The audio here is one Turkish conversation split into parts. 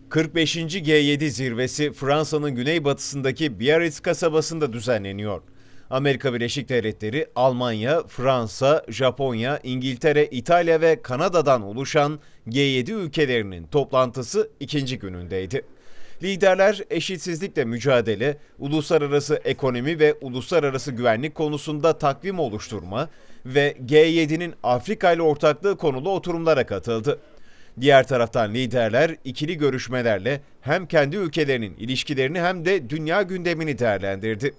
45. G7 zirvesi Fransa'nın güneybatısındaki Biarritz kasabasında düzenleniyor. Amerika Birleşik Devletleri, Almanya, Fransa, Japonya, İngiltere, İtalya ve Kanada'dan oluşan G7 ülkelerinin toplantısı ikinci günündeydi. Liderler eşitsizlikle mücadele, uluslararası ekonomi ve uluslararası güvenlik konusunda takvim oluşturma ve G7'nin Afrika ile ortaklığı konulu oturumlara katıldı. Diğer taraftan liderler ikili görüşmelerle hem kendi ülkelerinin ilişkilerini hem de dünya gündemini değerlendirdi.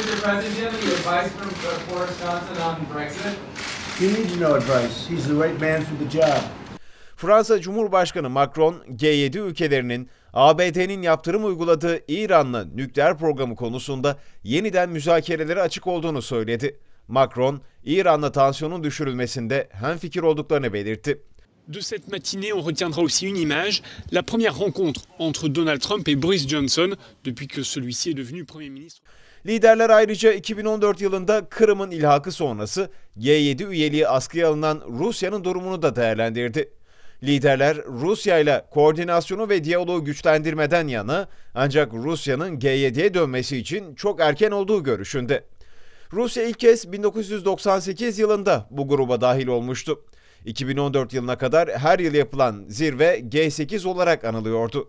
Fransa Cumhurbaşkanı Macron, G7 ülkelerinin ABD'nin yaptırım uyguladığı İran'la nükleer programı konusunda yeniden müzakerelere açık olduğunu söyledi. Macron, İran'la tansiyonun düşürülmesinde hemfikir olduklarını belirtti. De cette matinée, on retiendra aussi une image, la première rencontre entre Donald Trump et Boris Johnson depuis que celui-ci est devenu Premier ministre. Liderler ayrıca 2014 yılında Kırım'ın ilhakı sonrası G7 üyeliği askıya alınan Rusya'nın durumunu da değerlendirdi. Liderler Rusya ile koordinasyonu ve diyaloğu güçlendirmeden yana, ancak Rusya'nın G7'ye dönmesi için çok erken olduğu görüşünde. Rusya ilk kez 1998 yılında bu gruba dahil olmuştu. 2014 yılına kadar her yıl yapılan zirve G8 olarak anılıyordu.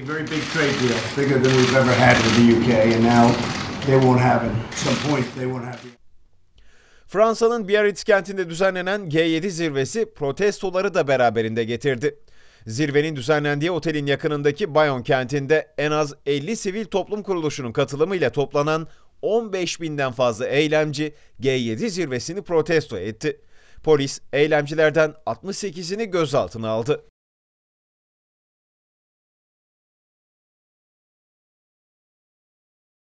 Fransa'nın Biarritz kentinde düzenlenen G7 zirvesi protestoları da beraberinde getirdi. Zirvenin düzenlendiği otelin yakınındaki Bayonne kentinde en az 50 sivil toplum kuruluşunun katılımıyla toplanan 15.000'den fazla eylemci G7 zirvesini protesto etti. Polis eylemcilerden 68'ini gözaltına aldı.